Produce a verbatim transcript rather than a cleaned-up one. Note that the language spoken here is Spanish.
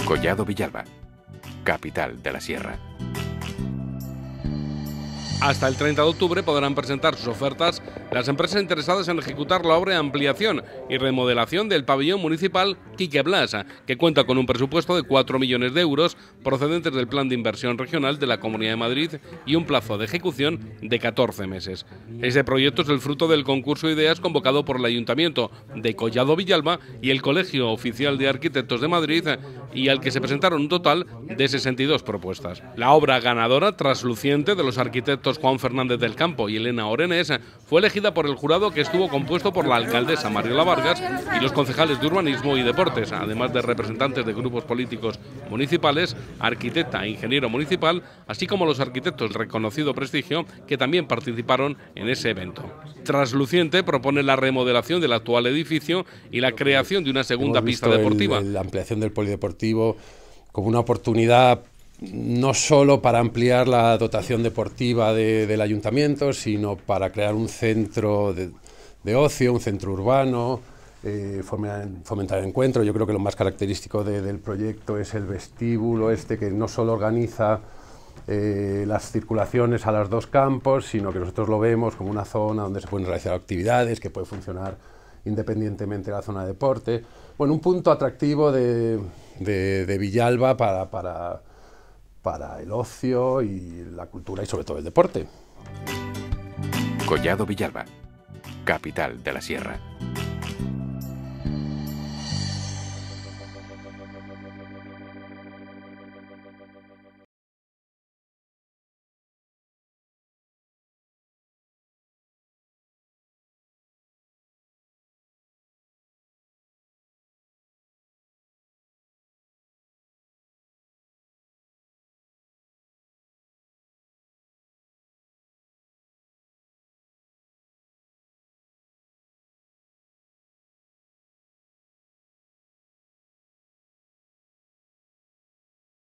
Collado Villalba, capital de la Sierra. Hasta el treinta de octubre podrán presentar sus ofertas las empresas interesadas en ejecutar la obra de ampliación y remodelación del pabellón municipal Quique Blas, que cuenta con un presupuesto de cuatro millones de euros procedentes del Plan de Inversión Regional de la Comunidad de Madrid y un plazo de ejecución de catorce meses. Este proyecto es el fruto del concurso de ideas convocado por el Ayuntamiento de Collado Villalba y el Colegio Oficial de Arquitectos de Madrid, y al que se presentaron un total de sesenta y dos propuestas. La obra ganadora, Trasluciente, de los arquitectos Juan Fernández del Campo y Elena Orenés, fue elegida por el jurado, que estuvo compuesto por la alcaldesa Mariola Vargas y los concejales de Urbanismo y Deportes, además de representantes de grupos políticos municipales, arquitecta e ingeniero municipal, así como los arquitectos de reconocido prestigio que también participaron en ese evento. Trasluciente propone la remodelación del actual edificio y la creación de una segunda pista deportiva. El, la ampliación del polideportivo como una oportunidad no solo para ampliar la dotación deportiva de, del ayuntamiento, sino para crear un centro de, de ocio, un centro urbano, eh, fomentar el encuentro. Yo creo que lo más característico de, del proyecto es el vestíbulo este, que no solo organiza eh, las circulaciones a los dos campos, sino que nosotros lo vemos como una zona donde se pueden realizar actividades, que puede funcionar independientemente de la zona de deporte. Bueno, un punto atractivo de, de, de Villalba para... para para el ocio y la cultura y sobre todo el deporte. Collado Villalba, capital de la Sierra.